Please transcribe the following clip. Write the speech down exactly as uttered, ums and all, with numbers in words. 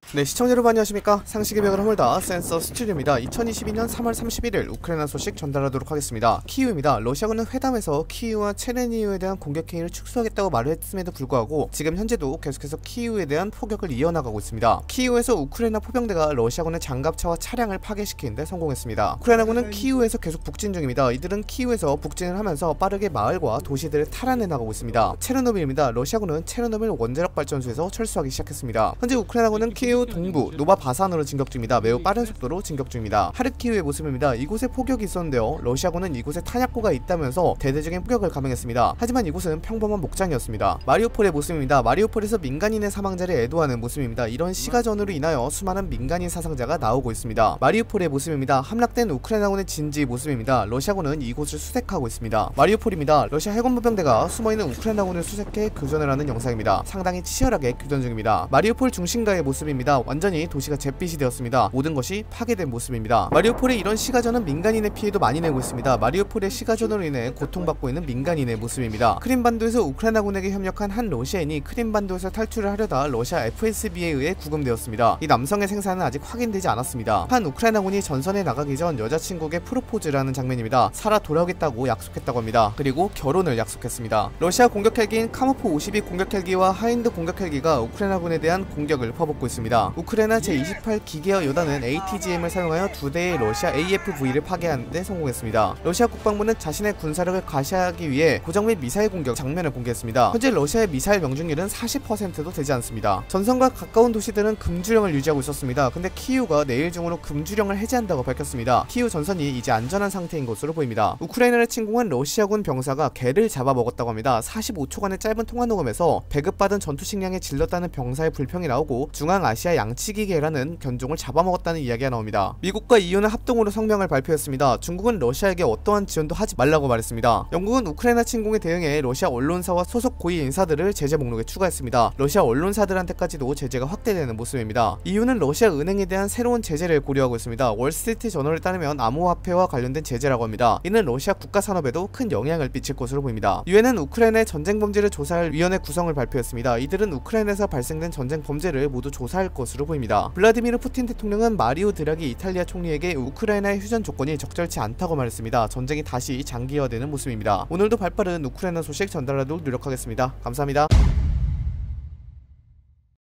네, 시청자 여러분 안녕하십니까. 상식의 벽을 허물다 센서 스튜디오입니다. 이천이십이년 삼월 삼십일일 우크라이나 소식 전달하도록 하겠습니다. 키이우입니다. 러시아군은 회담에서 키이우와 체르니우에 대한 공격 행위를 축소하겠다고 말을 했음에도 불구하고 지금 현재도 계속해서 키이우에 대한 포격을 이어나가고 있습니다. 키이우에서 우크라이나 포병대가 러시아군의 장갑차와 차량을 파괴시키는데 성공했습니다. 우크라이나군은 키이우에서 계속 북진 중입니다. 이들은 키이우에서 북진을 하면서 빠르게 마을과 도시들을 탈환해 나가고 있습니다. 체르노빌입니다. 러시아군은 체르노빌 원자력 발전소에서 철수하기 시작했습니다. 현재 우크라이나군은 키이우 동부 노바바산으로 진격 중입니다. 매우 빠른 속도로 진격 중입니다. 하르키우의 모습입니다. 이곳에 포격이 있었는데요. 러시아군은 이곳에 탄약고가 있다면서 대대적인 포격을 감행했습니다. 하지만 이곳은 평범한 목장이었습니다. 마리우폴의 모습입니다. 마리우폴에서 민간인의 사망자를 애도하는 모습입니다. 이런 시가전으로 인하여 수많은 민간인 사상자가 나오고 있습니다. 마리우폴의 모습입니다. 함락된 우크라이나군의 진지 모습입니다. 러시아군은 이곳을 수색하고 있습니다. 마리우폴입니다. 러시아 해군부병대가 숨어있는 우크라이나군을 수색해 교전을 하는 영상입니다. 상당히 치열하게 교전 중입니다. 마리우폴 중심가의 모습입니다. 완전히 도시가 잿빛이 되었습니다. 모든 것이 파괴된 모습입니다. 마리우폴의 이런 시가전은 민간인의 피해도 많이 내고 있습니다. 마리우폴의 시가전으로 인해 고통받고 있는 민간인의 모습입니다. 크림반도에서 우크라이나군에게 협력한 한 러시아인이 크림반도에서 탈출을 하려다 러시아 에프에스비에 의해 구금되었습니다. 이 남성의 생사는 아직 확인되지 않았습니다. 한 우크라이나군이 전선에 나가기 전 여자친구에게 프로포즈를 하는 장면입니다. 살아 돌아오겠다고 약속했다고 합니다. 그리고 결혼을 약속했습니다. 러시아 공격 헬기인 카모프 오십이 공격 헬기와 하인드 공격 헬기가 우크라이나군에 대한 공격을 퍼붓고 있습니다. 우크라이나 제이십팔 기계어 여단은 에이티지엠을 사용하여 두 대의 러시아 에이에프브이를 파괴하는 데 성공했습니다. 러시아 국방부는 자신의 군사력을 과시하기 위해 고정 및 미사일 공격 장면을 공개했습니다. 현재 러시아의 미사일 명중률은 사십 퍼센트도 되지 않습니다. 전선과 가까운 도시들은 금주령을 유지하고 있었습니다. 근데 키이우가 내일 중으로 금주령을 해제한다고 밝혔습니다. 키이우 전선이 이제 안전한 상태인 것으로 보입니다. 우크라이나를 침공한 러시아군 병사가 개를 잡아먹었다고 합니다. 사십오초간의 짧은 통화 녹음에서 배급받은 전투 식량에 질렀다는 병사의 불평이 나오고 중앙아시아 양치기 개라는 견종을 잡아먹었다는 이야기가 나옵니다. 미국과 이유는 합동으로 성명을 발표했습니다. 중국은 러시아에게 어떠한 지원도 하지 말라고 말했습니다. 영국은 우크라이나 침공에 대응해 러시아 언론사와 소속 고위 인사들을 제재 목록에 추가했습니다. 러시아 언론사들한테까지도 제재가 확대되는 모습입니다. 이유는 러시아 은행에 대한 새로운 제재를 고려하고 있습니다. 월스트리트 저널에 따르면 암호화폐와 관련된 제재라고 합니다. 이는 러시아 국가 산업에도 큰 영향을 미칠 것으로 보입니다. 유엔은 우크라이나의 전쟁 범죄를 조사할 위원회 구성을 발표했습니다. 이들은 우크라이나에서 발생된 전쟁 범죄를 모두 조사할 것으로 보입니다. 블라디미르 푸틴 대통령은 마리오 드라기 이탈리아 총리에게 우크라이나의 휴전 조건이 적절치 않다고 말했습니다. 전쟁이 다시 장기화되는 모습입니다. 오늘도 발빠른 우크라이나 소식 전달하도록 노력하겠습니다. 감사합니다.